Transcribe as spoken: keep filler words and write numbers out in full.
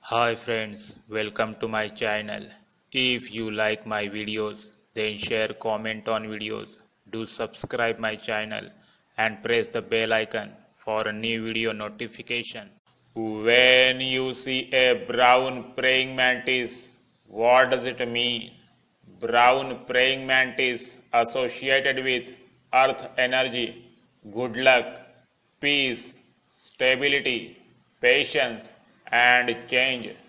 Hi friends, welcome to my channel. If you like my videos, then share, comment on videos, do subscribe my channel and press the bell icon for a new video notification. When you see a brown praying mantis, what does it mean? Brown praying mantis associated with earth energy, good luck, peace, stability, patience, and change.